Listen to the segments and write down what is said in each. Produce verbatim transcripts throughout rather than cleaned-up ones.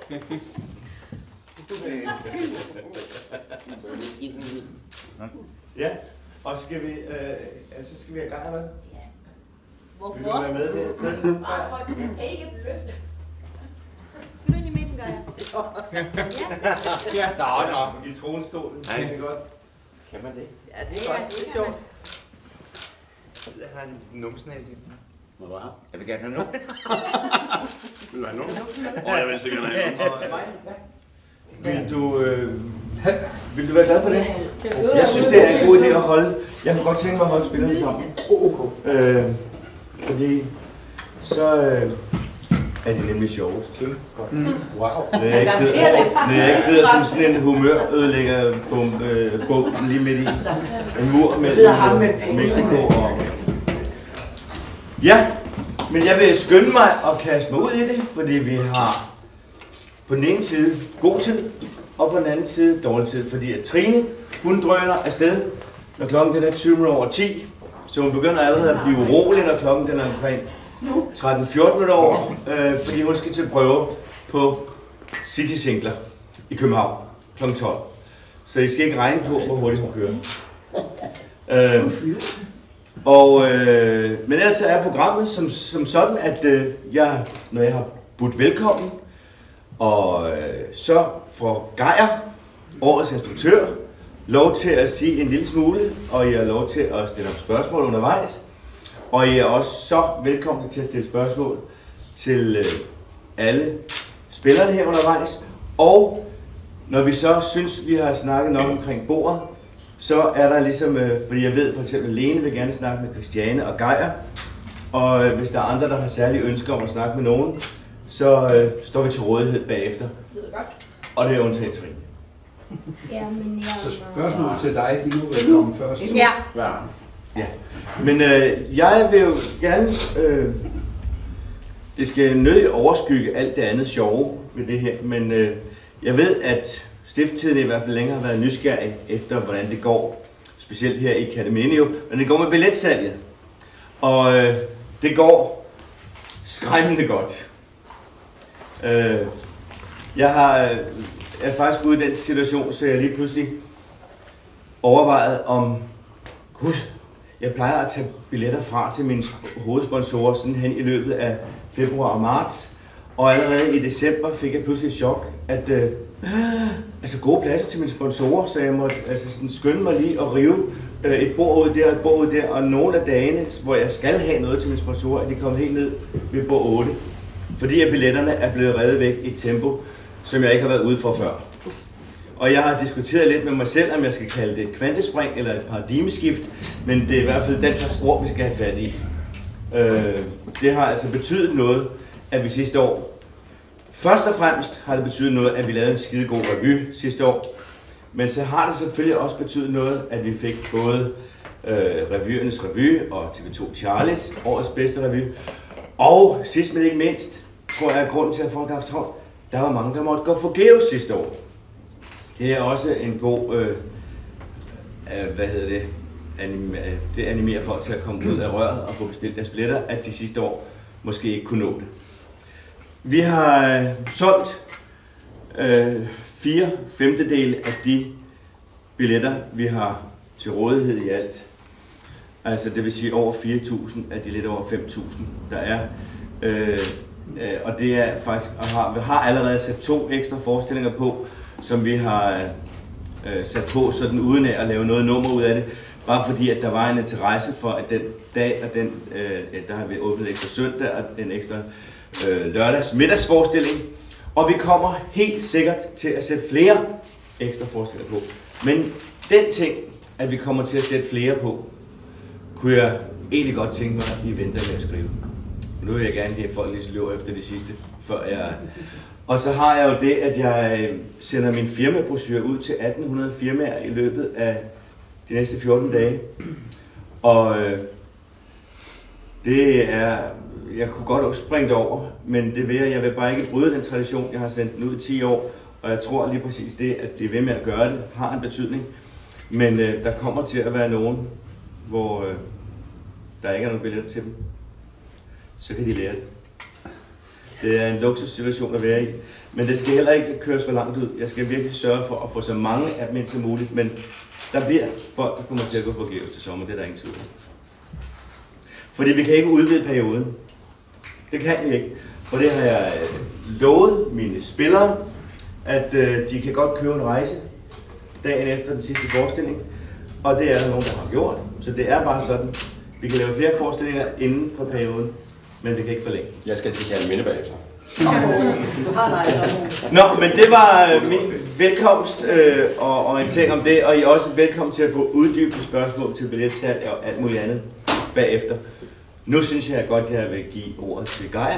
Ja, og skal vi, øh, altså skal vi have gang, eller? Ja. Hvorfor? Vil du være med det her sted? Bare for at ikke løfte. Nu ind i midten, gør jeg. Ja. Nå, nå, i tronstolen. Nej. Det er godt. Kan man det? Ja, det er godt. Det er sjovt. Jeg har en numsen af det. Hvad var det? Jeg vil gerne have numsen. Vil du have numsen? Åh, jeg vil så gerne have numsen. Vil du, øh, vil du være glad for det? Jeg synes, det er en god idé at holde. Jeg kunne godt tænke mig at holde spillerne sammen. Øh, fordi så øh, er det nemlig sjovest. Mm. Wow. Når jeg ikke sidder, når jeg ikke sidder som sådan en humørødelægger bum, øh, bum lige midt i en mur mellem Mexico og... Ja, men jeg vil skynde mig at kaste mig ud i det, fordi vi har på den ene side god tid, og på den anden side dårlig tid, fordi at Trine, hun drøner afsted, når klokken den er tyve minutter over ti, så hun begynder allerede at blive urolig, når klokken den er omkring tretten fjorten minutter over, øh, fordi hun skal til prøve på City Singler i København klokken tolv. Så I skal ikke regne på, hvor hurtigt hun kører. Øh, og, øh, men ellers er programmet som, som sådan, at øh, jeg, når jeg har budt velkommen, og øh, så får Geir, årets instruktør, lov til at sige en lille smule, og I har lov til at stille op spørgsmål undervejs. Og I er også så velkomne til at stille spørgsmål til øh, alle spillerne her undervejs. Og når vi så synes, vi har snakket nok omkring bordet, så er der ligesom, øh, fordi jeg ved for eksempel, Lene vil gerne snakke med Christiane og Geir. Og øh, hvis der er andre, der har særlige ønsker om at snakke med nogen, så øh, står vi til rådighed bagefter. Det er godt. Og det er undtaget Trine. Ja, men jeg... Så spørgsmål til dig, de nu vil komme først. Ja. Ja. Ja, men øh, jeg vil jo gerne, øh, det skal nødigt overskygge alt det andet sjove ved det her, men øh, jeg ved, at stifttiden i hvert fald længere har været nysgerrig efter, hvordan det går, specielt her i Cademinio, men det går med billetsalget, og øh, det går skræmmende godt. Øh, jeg har, øh, er faktisk ude i den situation, så jeg lige pludselig overvejet om, gud, jeg plejer at tage billetter fra til mine hovedsponsorer sådan hen i løbet af februar og marts. Og allerede i december fik jeg pludselig et chok, at øh, altså gode pladser til mine sponsorer, så jeg måtte altså sådan skynde mig lige at rive øh, et bord ud der og et bord ud der. Og nogle af dagene, hvor jeg skal have noget til mine sponsorer, de kom helt ned ved bord otte. Fordi at billetterne er blevet revet væk i et tempo, som jeg ikke har været ude for før. Og jeg har diskuteret lidt med mig selv, om jeg skal kalde det et kvantespring eller et paradigmeskift, men det er i hvert fald den slags ord, vi skal have fat i. Øh, det har altså betydet noget, at vi sidste år, først og fremmest har det betydet noget, at vi lavede en skide god revy sidste år, men så har det selvfølgelig også betydet noget, at vi fik både øh, revyernes revy og T V to Charlies, årets bedste revy, og sidst men ikke mindst, tror jeg, at grunden til, at folk har haft travlt, der var mange, der måtte gå forgæves sidste år. Det er også en god, øh, øh, hvad hedder det, Anim, øh, det animerer folk til at komme ud af røret og få bestilt deres billetter, at de sidste år måske ikke kunne nå det. Vi har øh, solgt øh, fire femtedele af de billetter, vi har til rådighed i alt. Altså det vil sige over fire tusind af de lidt over fem tusind, der er. Øh, øh, og det er faktisk, og har, vi har allerede sat to ekstra forestillinger på, som vi har øh, sat på sådan uden af at lave noget nummer ud af det. Bare fordi, at der var en interesse for, at den dag og den, øh, der har vi åbnet ekstra søndag og en ekstra øh, lørdags middagsforestilling. Og vi kommer helt sikkert til at sætte flere ekstra forestillinger på. Men den ting, at vi kommer til at sætte flere på, kunne jeg egentlig godt tænke mig, at vi venter med at skrive. Nu vil jeg gerne lige have folk lige løber efter det sidste, før jeg... Og så har jeg jo det, at jeg sender min firmabrochure ud til atten hundrede firmaer i løbet af de næste fjorten dage. Og øh, det er, jeg kunne godt springe det over, men det vil jeg, jeg vil bare ikke bryde den tradition, jeg har sendt den ud i ti år. Og jeg tror lige præcis det, at blive ved med at gøre det, har en betydning. Men øh, der kommer til at være nogen, hvor øh, der ikke er nogen billetter til dem. Så kan de lære det. Det er en luksussituation at være i. Men det skal heller ikke køres for langt ud. Jeg skal virkelig sørge for at få så mange af dem ind som muligt. Men der bliver folk, der kommer til at gå forgæves til sommer. Det er der ingen tvivl om. Fordi vi kan ikke udvide perioden. Det kan vi ikke. For det har jeg lovet mine spillere, at øh, de kan godt købe en rejse dagen efter den sidste forestilling. Og det er der nogen, der har gjort. Så det er bare sådan. Vi kan lave flere forestillinger inden for perioden, men vi kan ikke forlænge. Jeg skal til Kærleminde bagefter. Du har dig. Nå, men det var øh, min velkomst øh, og orientering om det, og I er også velkommen til at få uddybende spørgsmål til billetsalg og alt muligt andet bagefter. Nu synes jeg godt, jeg vil give ordet til Geir.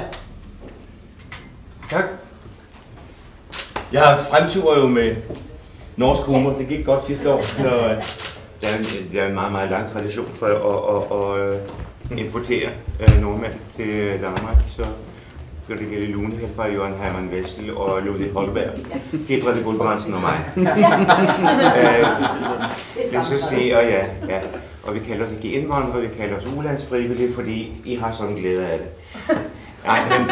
Tak. Jeg fremturer jo med norsk humor. Det gik godt sidste år, så øh, Der er, en, der er en meget, meget lang tradition for at, at, at, at importere uh, nordmænd til Danmark. Så gør det gælde Lune fra Jørgen Hermann Vestel og Ludvig Holberg. Det er Frederik Gulbrandsen og mig. uh, så siger jeg, ja, ja. Og vi kalder os ikke indvandrere, vi kalder os ulandsfrivillige, fordi I har sådan glæde af det. Nej, men,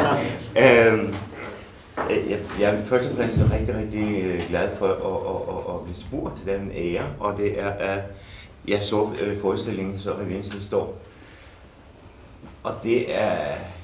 øh, jeg, jeg er først og fremmest rigtig, rigtig glad for at, at, at, at blive spurgt. Det er en ære, og det er, at jeg så forestillingen, så revyen sidste år. Og det er,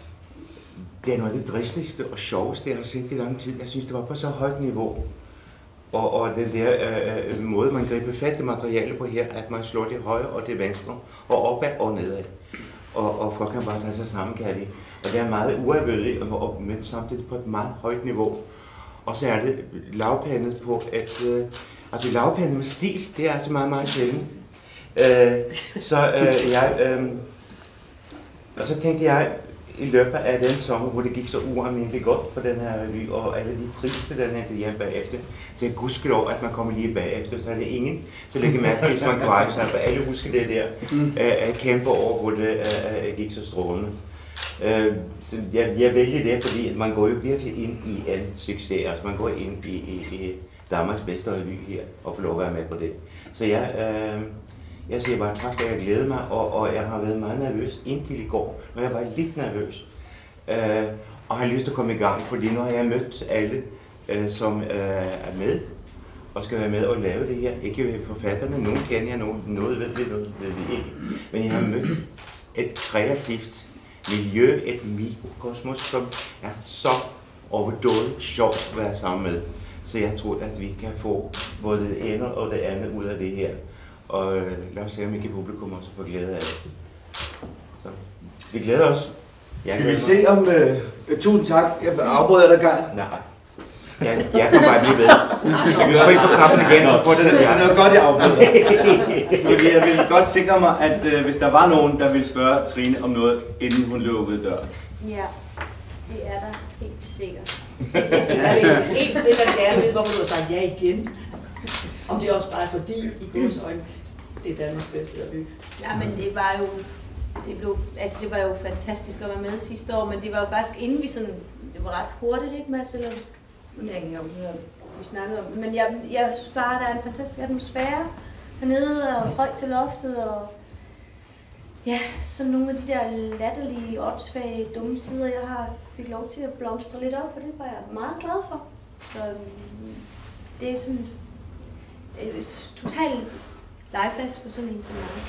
det er noget af det dristigste og sjoveste, jeg har set i lang tid. Jeg synes, det var på så højt niveau. Og, og den der øh, måde, man griber fat i materiale på her, at man slår det højre og det venstre, og opad og nedad. Og, og folk kan bare tage sig sammen, kan de. Og det er meget uafhængigt, og, men samtidig på et meget højt niveau. Og så er det lavpandet på et... Øh, altså lavpandet med stil, det er altså meget, meget sjældent. Øh, så øh, jeg... Øh, og så tænkte jeg, i løbet af den sommer, hvor det gik så ualmindeligt godt for den her revy, og alle de priser, den hentede hjem bagefter, så jeg gudskelov, at man kommer lige bagefter, så er det ingen, så lægger mærke til, hvis man kan sig, for alle husker det der uh, kæmpe år, hvor det uh, gik så strålende. Uh, så jeg, jeg vælger det, fordi man går jo virkelig ind i en succes, altså man går ind i, i, i Danmarks bedste revy her, og får lov at være med på det. Så jeg, uh, jeg siger bare tak, at jeg glæder mig, og, og jeg har været meget nervøs indtil i går, når jeg var lidt nervøs. Uh, og har lyst til at komme i gang, fordi nu har jeg mødt alle, uh, som uh, er med, og skal være med og lave det her. Ikke forfatterne, nogen kender jeg, nogen, noget ved vi, noget ved vi ikke. Men jeg har mødt et kreativt miljø, et mikrokosmos, som er så overdådigt sjovt at være sammen med. Så jeg tror, at vi kan få både det ene og det andet ud af det her. Og øh, lad os se, om ikke publikum også får glæde af det. Så vi glæder os. Jeg skal vi se om... Øh, øh, tusind tak. Jeg afbryder dig, Geir. Nej. Jeg, jeg kan bare blive ved. Skal vi trykke på knappen igen, så får det der. Så det var godt, jeg afbryder. Så jeg ville godt sikre mig, at øh, hvis der var nogen, der ville spørge Trine om noget, inden hun lukkede døren. Ja, det er der helt sikkert. Jeg vil helt sikkert gerne vide, hvorfor du har sagt ja igen. Om det også bare er fordi, i Guds øjne, det er Danmarks bedste revy. Ja, men det var jo, det blev, altså det var jo fantastisk at være med sidste år, men det var jo faktisk inden vi sådan, det var ret hurtigt, ikke Mads? Eller, jeg kan ikke engang vi snakkede om det, men jeg, jeg synes bare, der er en fantastisk atmosfære hernede, og højt til loftet, og ja, så nogle af de der latterlige, åndssvage, dumme sider, jeg har fik lov til at blomstre lidt op, og det var jeg meget glad for. Så det er sådan et totalt legeplads på sådan en som mig.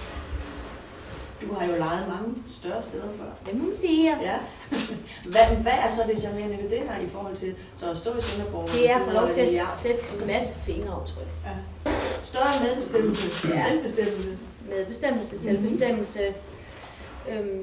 Du har jo leget mange større steder før. Det må man sige, ja. Ja. Hvad, hvad er så det charmerende ved det her i forhold til så at stå i Sønderborg? Det er at få lov til at sætte en masse fingeraftryk. Ja. Større medbestemmelse, ja. Selvbestemmelse. Medbestemmelse, selvbestemmelse. Øhm,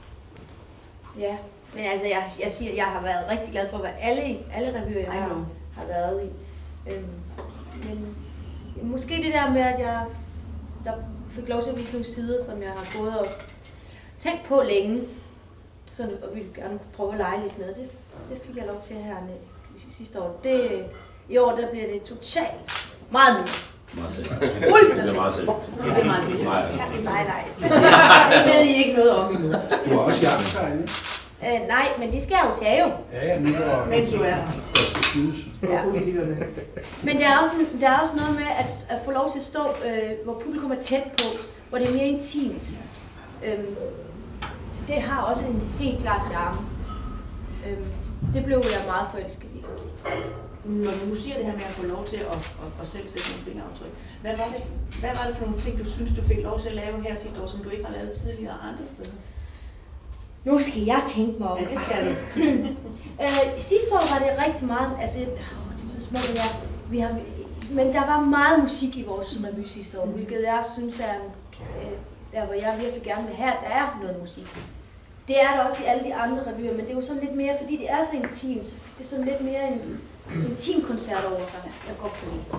ja, men altså jeg, jeg siger, jeg har været rigtig glad for, hvad alle, alle revyer, jeg har, har været i. Øhm, men måske det der med, at jeg der fik lov til at vise nogle sider, som jeg har gået og tænkt på længe, så, og ville gerne prøve at lege lidt med. Det, det fik jeg lov til her sidste år. Det, i år der bliver det totalt meget mere. Meget selv. Fuldstændig. Det er meget selv. Det er meget sikkert. Nej, nej. Det ved I ikke noget om endnu. Du har også hjertetegn, ikke? Øh, nej, men det skal jeg jo tage jo. Ja, ja, nu var Mens du er her. Ja. Men der er, også, der er også noget med at, at få lov til at stå, øh, hvor publikum er tæt på, hvor det er mere intimt. Øhm, det har også en helt klar charme. Øhm, det blev jeg meget forelsket i. Når du nu siger det her med at få lov til at, at, at selv sætte nogle fingeraftryk, hvad var, det, hvad var det for nogle ting, du synes, du fik lov til at lave her sidste år, som du ikke har lavet tidligere andre steder? Nu skal jeg tænke mig om. Ja, det skal du. øh, sidste år var det rigtig meget, altså, åh, det lyder småt, ja, vi har, men der var meget musik i vores revy sidste år, hvilket jeg synes er, øh, der hvor jeg virkelig gerne vil have, der er noget musik. Det er der også i alle de andre revyer, men det er jo sådan lidt mere, fordi det er så intimt, så fik det sådan lidt mere en intim koncert over sig, jeg godt kan lide.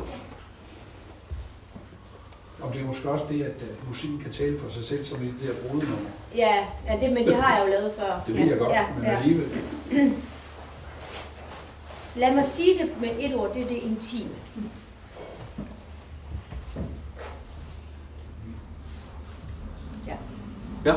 Og det er måske også det, at uh, musikken kan tale for sig selv, som i det der brudenummer. Ja, ja det, men det har jeg jo lavet før. Det ved jeg godt, ja, men ja. alligevel. Lad mig sige det med et ord, det er det intime. Ja. Ja.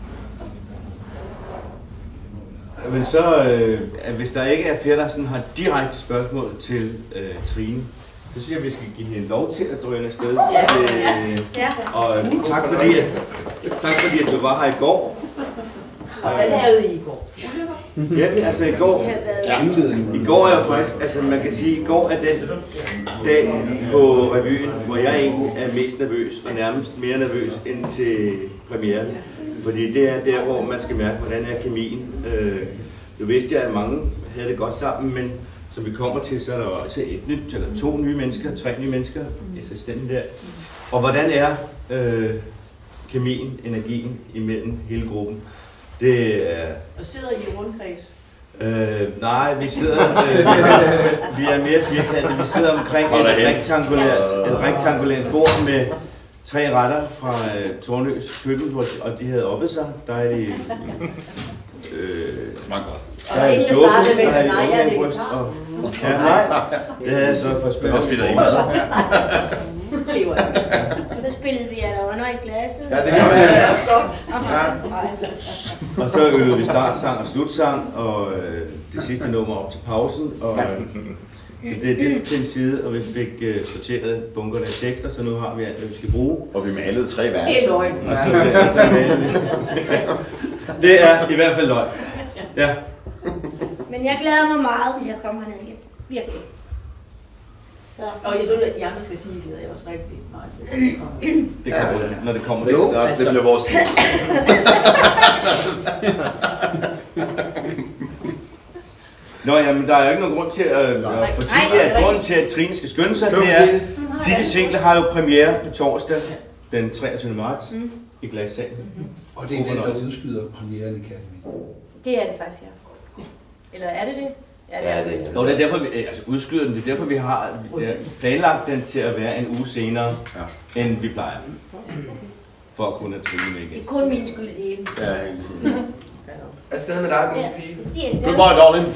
Men så, øh, hvis der ikke er flere, der sådan har direkte spørgsmål til øh, Trine, så synes jeg, vi skal give hende lov til at drøne afsted. Ja, til, ja. Og øh, tak fordi, at, tak fordi at du var her i går. Og hvad lavede I i går? Ja, altså i går, i går er jo faktisk, altså man kan sige, i går er den dag på revyen, hvor jeg egentlig er mest nervøs, og nærmest mere nervøs end til premieren. Fordi det er der, hvor man skal mærke, hvordan er kemien. Øh, nu vidste jeg, at mange havde det godt sammen, men som vi kommer til, så er der også et nyt, eller to nye mennesker, tre nye mennesker, assistenten der. Og hvordan er øh, kemien, energien imellem hele gruppen? Det er... Og sidder I i rundkreds? Øh, nej, vi sidder, øh, vi, er, vi er mere firkantede. Vi sidder omkring et rektangulært, et rektangulært bord med tre retter fra øh, Tornøs køkken, hvor, og de havde oppet sig. Der er de... Øh, Smager godt. der er ingen, de der suppe, startede med der at sige, er nej, jeg er de vegetar. og- Ja, nej, det havde jeg så for at spørge. Jeg spiller ikke mad. Lever jeg. Så spillede vi alle under i glasset. Ja, det gør vi. Ja, så. Ja. Og så øvede vi startsang og slutsang, og øh, det sidste nummer op til pausen. Og, øh, så det er det til en side, og vi fik øh, sorteret bunkerne af tekster, så nu har vi alt, hvad vi skal bruge. Og vi malede tre Helt værelser. løgn. Og så, ja, så maler vi. Det er i hvert fald løgn. Ja. Men jeg glæder mig meget til at komme herned igen. Virkelig. Så. Og jeg synes, at I andre skal sige, at jeg også rigtig meget til. Det kommer, når det kommer Jo, til. så det bliver vores tur. Nå, jamen, der er jo ikke nogen grund til at, at fortælle, at grunden til, at Trine skal skynde sig, det er, City Single har jo premiere på torsdag den treogtyvende marts Mm. i Glassalen. Og det er den, der udskyder premieren i Academy. Det er det faktisk, ja. Eller er det det? Ja, det er Nå, det er derfor, vi altså, udskyder den. Det er derfor, vi har vi har planlagt den til at være en uge senere, ja. end vi plejer. For at kunne have Trine med Det igen. er kun min skyld, det hele. Ja, afsted med dig, Josefine. Ja, Stig er Goodbye, darling.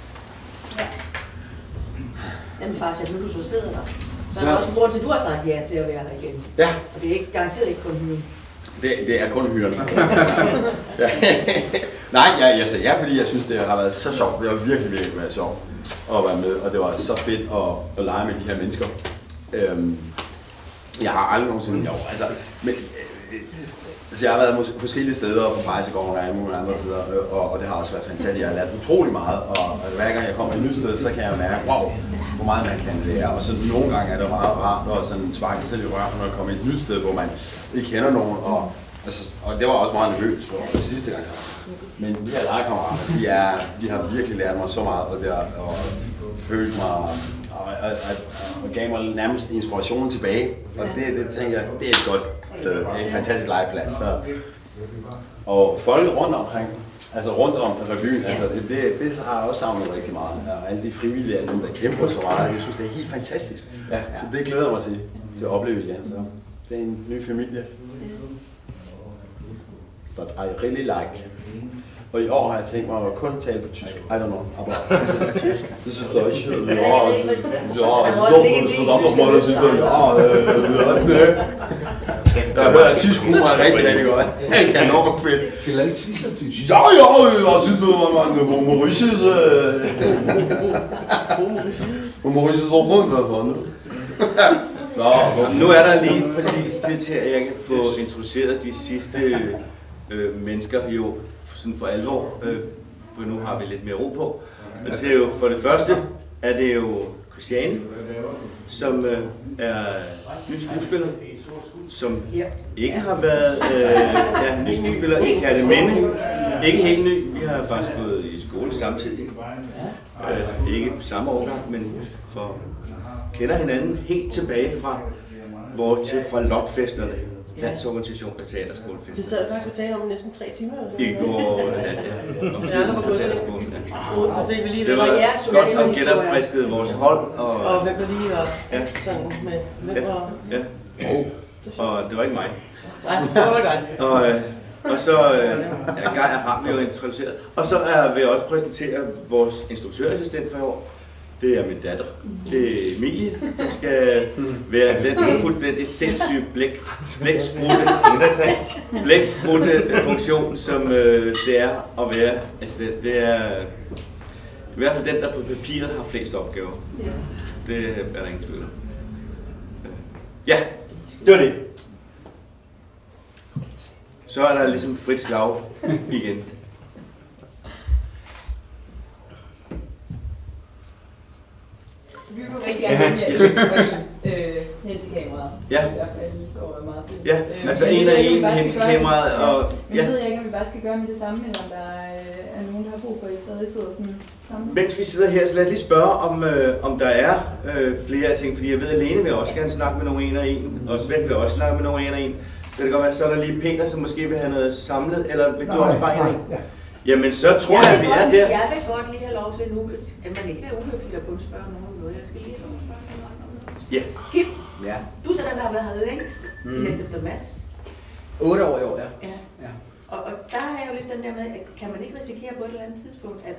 Jamen faktisk, at nu du så sidder der, så Så- er der også en grund til, at du har sagt ja til at være her igen. Ja, Og det er ikke garanteret ikke kun hyren. det, det er kun hyrerne. Ja. Nej, jeg, jeg sagde ja, fordi jeg synes, det har været så sjovt. Det har virkelig, virkelig været sjovt at være med, og det var så fedt at, at lege med de her mennesker. Øhm, jeg har aldrig nogensinde... Jo, altså, men, øh, altså, jeg har været måske forskellige steder på Pejsegården og alle mulige andre steder, og, og det har også været fantastisk. Jeg har lært utrolig meget, og, og hver gang jeg kommer et nyt sted, så kan jeg mærke, wow, hvor meget man kan lære. Og så nogle gange er det meget rart at sådan sparke sig selv i røven, når man kommer et nyt sted, hvor man ikke kender nogen. Og, altså, og det var også meget nervøst for det sidste gang. Men de her legekammerater, de, er, de har virkelig lært mig så meget, og, det har, og følt mig, og, og, og, og gav mig nærmest inspirationen tilbage. Og det, det tænker jeg, det er et godt sted. Det er en fantastisk legeplads. Så. Og folk rundt omkring, altså rundt om revyen, altså det, det, det har jeg også savnet rigtig meget. Og alle de frivillige, alle dem, der kæmper så meget, jeg synes, det er helt fantastisk. Ja, så det glæder jeg mig til, til at opleve igen. Så det er en ny familie. But I really like. Og i år har jeg tænkt mig at kun tale på tysk. I don't know. Aber es ist tysk. Das ist Deutsch. Ja, also, ja, also doch, das verdammt nochmal, das ist ja, ja, ne. Jeg hører tysk humor er rigtig, rigtig godt. Det er enormt fedt. Vielleicht ist er tysk. Ja, ja, jeg synes, det var man på Mauritius. På Mauritius var rundt, hvad for nu. Nå, nu er der lige præcis tid til, at jeg kan få introduceret de sidste øh, mennesker jo sådan for alvor, øh, for nu har vi lidt mere ro på. Og det er jo, for det første er det jo Christiane, som øh, er ny skuespiller, som ikke har været øh, ja, ny skuespiller i Kerteminde. Ikke helt ny, vi har faktisk gået i skole samtidig. Øh, ikke samme årgang, men for kender hinanden helt tilbage fra vores til fra Lotfesterne. Landsorganisation af Teaterskolefester. Det sad jeg faktisk og talte om næsten tre timer. Eller I går nat, ja. Om tiden på Teaterskolen. Ja. Så fik vi lige det var godt at genopfriskede vores hold. Og, og hvem der lige var ja. sådan med hvem ja. var... Ja. Oh. Og det var ikke mig. Nej, det var godt. og, øh, og så øh, ja, Geir har vi jo introduceret. Og så er, vil jeg også præsentere vores instruktørassistent for i år. Det er min datter. Det er Emilie, som skal være den fuldstændig sindssyge blæk, blæksprutte, blæksprutte funktion, som øh, det er at være assistent. Det er i hvert fald den, der på papiret har flest opgaver. Det er der ingen tvivl om. Ja, det var det. Så er der ligesom frit slag igen. Vi vil rigtig gerne have hen til kameraet. Ja. I hvert fald lige står der meget fint. Ja, øh, altså en af en hen til kameraet. Og, men jeg ved ikke, om vi bare skal gøre med det samme, eller om der er nogen, der har brug for, at I stadig sidder sådan sammen. Mens vi sidder her, så lad os lige spørge, om, øh, om der er øh, flere ting. Fordi jeg ved, at Lene vil også gerne snakke med nogen en og en, og Svend vil også snakke med nogen en og en. Så det kan godt være, så er der lige Peter, som måske vil have noget samlet, eller vil du også bare en og en? Jamen, så tror jeg, jeg at vi er der. Jeg vil godt lige have lov til nu, at man ikke er uhøflig at kun spørge nogen om noget. Jeg skal lige have lov til at spørge nogen om noget. Ja. Kim, ja. du er så den, der har været her længst, mm. næste efter Mads. otte år i år, ja. Ja. ja. Og, og der er jo lidt den der med, at kan man ikke risikere på et eller andet tidspunkt, at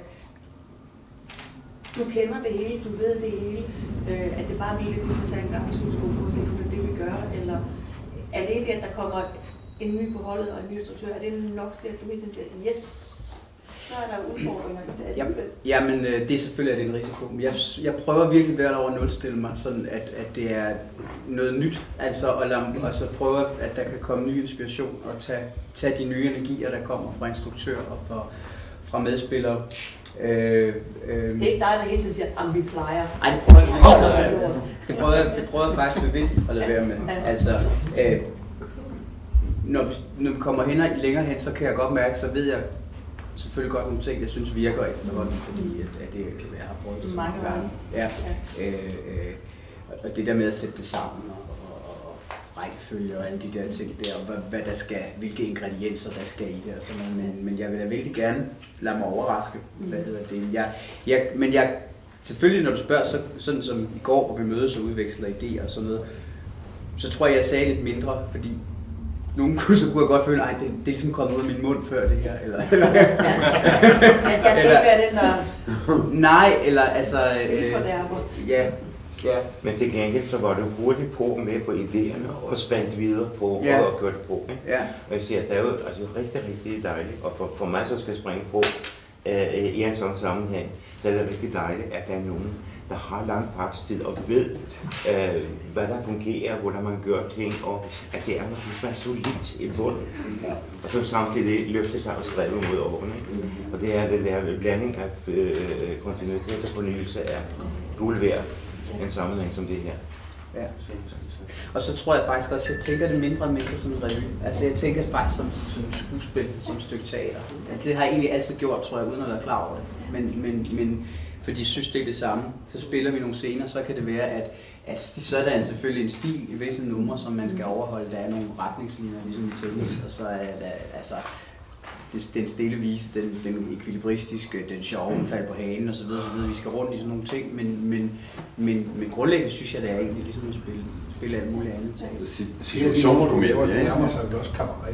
du kender det hele, du ved det hele, øh, at det bare bliver lidt ligesom at tage en gang i solskole på, så det er det, vi gør, eller er det ikke, at der kommer en ny på holdet og en ny instruktør, er det nok til, at du hele tiden siger, yes, så er der udfordringer i det alligevel? Jamen, det er selvfølgelig en risiko. Jeg, jeg prøver virkelig hvert år at nulstille mig, sådan at, at det er noget nyt, altså, og, lad, og så prøve, at der kan komme ny inspiration og tage, tage de nye energier, der kommer fra instruktør og fra, fra medspillere. Øh, øh, det er ikke dig, der hele tiden siger, at vi plejer. Nej, det prøver jeg, det prøver jeg, det prøver jeg faktisk bevidst at lade være med. Altså, øh, når, når vi kommer hen og længere hen, så kan jeg godt mærke, så ved jeg selvfølgelig godt nogle ting, jeg synes virker efterhånden, fordi at, at det kan være, jeg har prøvet det så mange gange. Ja. Øh, øh, og det der med at sætte det sammen og, og, og rækkefølge og alle de der ting der, og hvad, hvad der skal, hvilke ingredienser der skal i det og sådan noget. Men, men jeg vil da virkelig gerne lade mig overraske, hvad hedder det. Jeg, jeg, men jeg, selvfølgelig når du spørger, så, sådan som i går, hvor vi mødes og udveksler idéer og sådan noget, så tror jeg, jeg sagde lidt mindre, fordi nogen kunne, så kunne jeg godt føle, at det, det er ligesom kommet ud af min mund før det her. Eller, eller, ja, jeg skal ikke være den, der... Nej, eller altså... Øh, ja, ja. Men til gengæld så var du hurtigt på med på idéerne og spændt videre på ja. og gjort det på. Ikke? Ja. Og jeg siger, det er jo altså, rigtig, rigtig dejligt, og for, for mig så skal springe på øh, i en sådan sammenhæng, så er det rigtig dejligt, at der er nogen, der har lang praksis og ved, øh, hvad der fungerer, hvordan man gør ting, og at det er noget, der er solidt i bunden. Og så samtidig løfter sig og skriver mod årene. Og det er den der blanding af øh, kontinuitet og fornyelse af guld værd, en sammenhæng som det her. Ja. Og så tror jeg faktisk også, at jeg tænker det mindre og mindre som en revy. Altså jeg tænker faktisk som, som skuespil, som et stykke teater. Det har jeg egentlig altid gjort, tror jeg, uden at være klar over det. Men, men, men fordi jeg synes, det er det samme. Så spiller vi nogle scener, så kan det være, at, at så er der selvfølgelig en stil i visse numre, som man skal overholde. Der er nogle retningslinjer, ligesom i tennis, og så er der altså den stille vise, den, den ekvilibristiske, den sjove, den fald på hanen osv. Vi skal rundt i sådan nogle ting, men, men, men, men grundlæggende synes jeg, det er egentlig ligesom at spille, spille alt muligt andet ting. Situationskomedier, det nærmer sig jo også cabaret.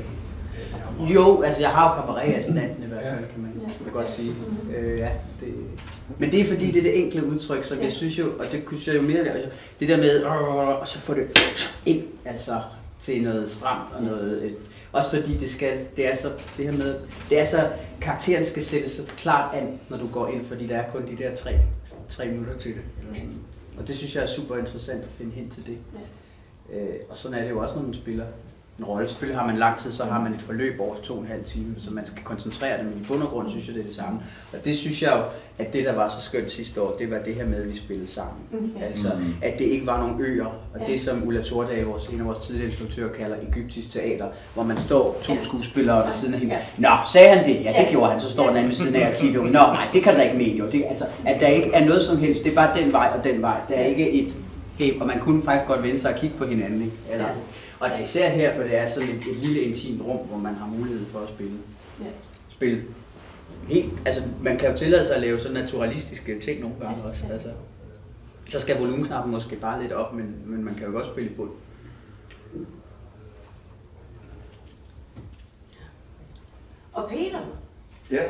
Jo, altså jeg har jo cabaret-assistenten i hvert fald, kan man ja. godt sige. Øh, ja, det, men det er fordi, det er det enkle udtryk, som ja. jeg synes jo, og det synes jeg jo mere, det der med, og så få det ind, altså til noget stramt og noget, et, også fordi det skal, det er så, det her med, det er så, karakteren skal sættes så klart an, når du går ind, fordi der er kun de der tre, tre minutter til det. Eller sådan. Og det synes jeg er super interessant at finde hen til det. Ja. Øh, og sådan er det jo også, når man spiller en rolle. Selvfølgelig har man lang tid, så har man et forløb over to og en halv time, så man skal koncentrere det, men i bund og grund synes jeg, det er det samme. Og det synes jeg jo, at det, der var så skønt sidste år, det var det her med, at vi spillede sammen. Mm. Altså, at det ikke var nogle øer, og det som Ulla Thordal, vores, en af vores tidligere instruktører, kalder egyptisk teater, hvor man står to skuespillere ved siden af hinanden. Nå, sagde han det? Ja, det gjorde han. Så står den anden ved siden af og kigger ud. Nå, nej, det kan der ikke mene jo. Det, altså, at der ikke er noget som helst, det er bare den vej og den vej. Der er ikke et hey, og man kunne faktisk godt vende sig og kigge på hinanden, ikke? Eller, og der er især her, for det er sådan et, et lille intimt rum, hvor man har mulighed for at spille. Ja. Spille helt, altså man kan jo tillade sig at lave så naturalistiske ting nogle gange ja, også. Ja. Altså, så skal volumenknappen måske bare lidt op, men, men man kan jo godt spille i bund. Og Peter? Ja.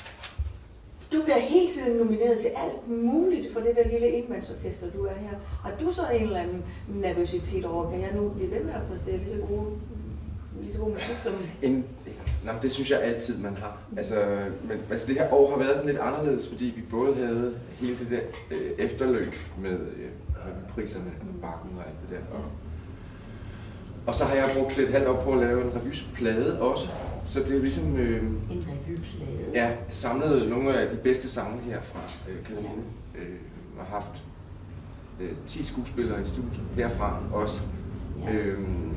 Du bliver hele tiden nomineret til alt muligt for det der lille enmandsorkester, du er her. Har du så en eller anden nervøsitet over, kan jeg nu blive ved med at præstere lige så gode, lige så god musik som... En, nej, det synes jeg altid, man har. Altså, men, altså, det her år har været sådan lidt anderledes, fordi vi både havde hele det der øh, efterløb med øh, priserne og bakken og alt det der. Og, og så har jeg brugt et halvt år på at lave en revyplade også. Så det er ligesom... Øh, en revyplade? Ja, samlede nogle af de bedste sange her fra øh, Karoline. Øh, og har haft øh, ti skuespillere i studiet herfra også. Ja. Øh,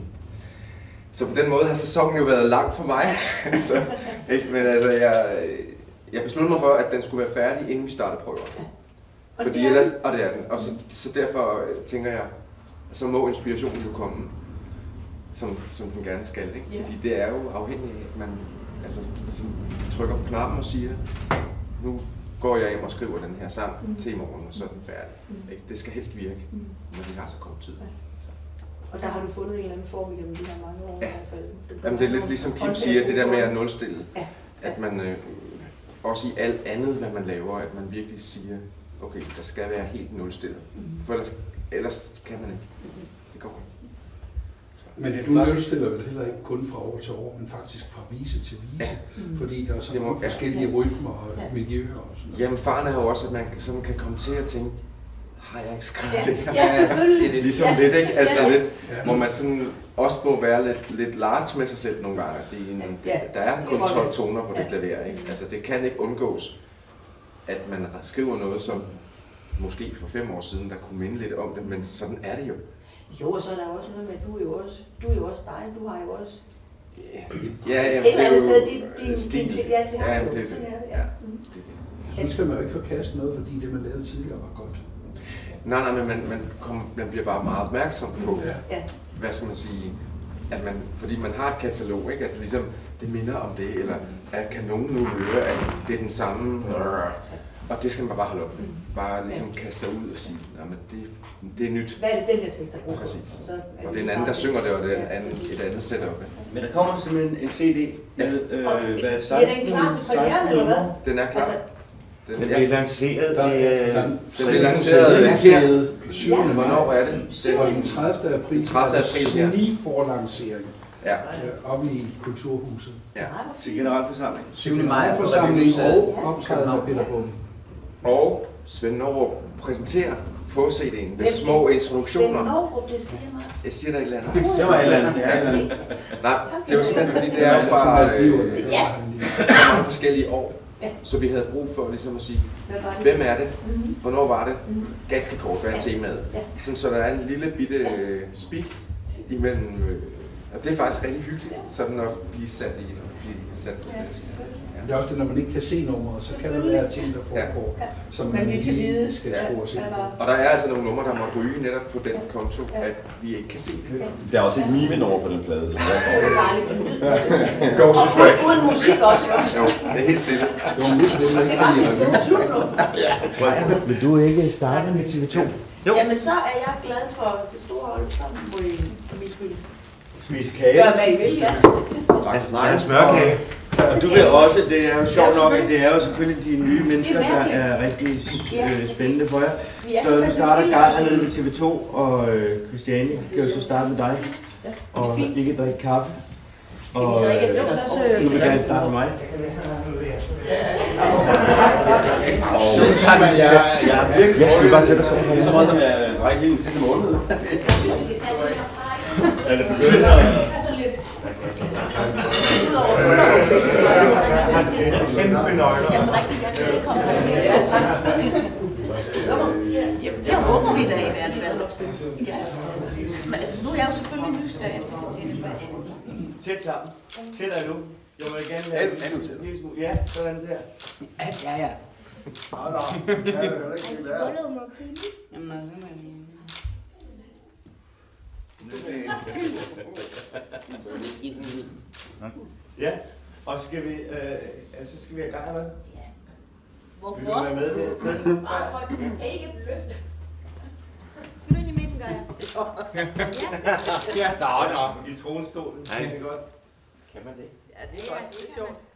så på den måde har sæsonen jo været lang for mig. så, ikke? Men altså, jeg, jeg besluttede mig for, at den skulle være færdig, inden vi startede prøver. Ja. Og Fordi det ellers, og det er den. Og så, så derfor tænker jeg, så må inspirationen jo komme, som, som den gerne skal. Ikke? Ja. Fordi det er jo afhængigt af, at man altså, ligesom trykker på knappen og siger, nu går jeg hjem og skriver den her sang mm. til i morgen, og så er den færdig. Mm. Ikke? Det skal helst virke, mm. når vi har så kort tid. Ja. Og der har du fundet en eller anden form igennem de her mange år ja. i hvert fald. Det, Jamen, det er lidt ligesom Kim siger, det der med at nulstille. Ja. Ja. At man øh, også i alt andet, hvad man laver, at man virkelig siger, okay, der skal være helt nulstillet. Mm. For ellers, ellers kan man ikke. Mm. Det går ikke. Men du nulstiller vel heller ikke kun fra år til år, men faktisk fra vise til vise, ja. mm. fordi der er så mange forskellige ja. rytmer og ja. miljøer og sådan noget. Jamen faren er jo også, at man sådan kan komme til at tænke, har jeg ikke skrevet ja. det her? Ja, selvfølgelig. Det er ligesom ja. lidt, ikke? Altså ja. lidt, ja. hvor man sådan også må være lidt, lidt large med sig selv nogle gange og sige, ja. det, der er kun tolv toner på det klaver, ikke? Altså det kan ikke undgås, at man skriver noget, som måske for fem år siden, der kunne minde lidt om det, men sådan er det jo. Jo, og så er der også noget med, at du er jo også, du er jo også dig, du har jo også ja, jamen, et eller andet sted din, din stil. Din, ja, det har ja, du. Det, Sådan er det, ja. ja. Jeg synes, skal man jo ikke forkaste noget, fordi det, man lavede tidligere, var godt. Nej, nej, men man, man, kom, man bliver bare meget opmærksom på, ja. hvad skal man sige, at man, fordi man har et katalog, ikke? At ligesom, det minder om det, eller at kan nogen nu høre, at det er den samme, og det skal man bare holde op med. Bare ligesom kaste sig ud og sige, nej, men det, det er nyt. Hvad er det, den der tekst, der bruger? Præcis. Så og det er en anden, der synger det, og det er en anden, et andet setup. Men der kommer simpelthen en C D med, øh, hvad, seksten, er den klar til premieren, eller hvad? Den er klar. Den, den bliver lanceret. Den bliver lanceret her. syvende Hvornår er det? Det var den tredivte april. tredivte april, ja. Snigforlancering. Ja. Oppe i Kulturhuset. Ja. Til generalforsamling. syvende maj-forsamling og optræden af Peter Bum. Og Svend Norup præsenterer på C D'en med små introduktioner. Svend Norup, det siger mig. Jeg siger dig et eller andet. Det siger mig et eller andet. Ja. Nej, det var simpelthen fordi det er fra øh, så mange forskellige år. Så vi havde brug for ligesom at sige, hvem er det? Hvornår var det? Ganske kort, hvad er temaet? Sådan, så der er en lille bitte øh, speak imellem, øh, og det er faktisk rigtig hyggeligt, sådan at blive sat i, blive sat på det. Det er også det, når man ikke kan se nummeret, så kan der være ting, der foregår, ja. som man lige skal vide, skal spore sig. Og der er altså nogle numre, der må ryge netop på den konto, at vi ikke kan se det. Der er også et mime-nummer på den plade. Det er dejligt. Go to track. Uden musik også, ikke? Jo, det er helt stille. Det var lidt det, man ikke kan lide. Vil du ikke starte med T V to? Jo. Jamen så er jeg glad for det store hold sammen på min skyld. Spise kage. Gør hvad I vil, ja. Nej, en smørkage. Og du ved også, det er jo sjovt nok, at det er jo selvfølgelig de nye mennesker, der er rigtig øh, spændende for jer. Så vi starter Geir hernede med T V to, og øh, Christiane kan jo så starte med dig, og ikke drikke kaffe. Og så ikke sætte os over? Du vil gerne starte med mig. Synes man, jeg, jeg er virkelig jeg bare sætte sådan. Det er så meget, som jeg drikker hele den sidste måned. Er det begyndt at... Kæmpe nøgler. Jamen rigtig gerne velkommen til. Ja, tak. Jamen, det håber vi da i hvert fald. Ja. Men altså, nu er jeg jo selvfølgelig nysgerrig efter Katrine. Tæt sammen. Sæt dig nu. Jeg må gerne have en lille smule. Ja, sådan der. Ja, ja. ja. Nej, nej. Det er jo heller ikke det værd. Jamen, nej, så må jeg lige... Ja, og skal vi, øh, altså skal vi have gang med? Ja. Hvorfor? Vil du være med det sted? Bare for at ikke løfte. Nu ind i midten, gør jeg. Ja. Nå, nå. I tronstolen. Nej. Det er godt. Kan man det? Ja, det er, det er sjovt.